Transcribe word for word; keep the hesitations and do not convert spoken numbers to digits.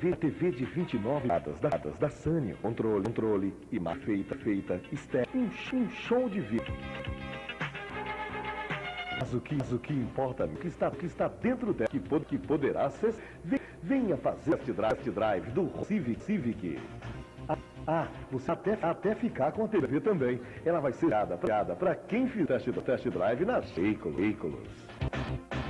T V de vinte e nove dadas da, da Sanyo. Controle, controle, imagem feita, feita, externa. Um, um show de vídeo. Mas o que, mas o que importa é que está, que está dentro dela, que, pod, que poderá ser. Venha fazer test drive, test drive do Civic. Civic. Ah, ah, você até, até ficar com a T V também. Ela vai ser dada para quem fizer test, test drive nas veículos.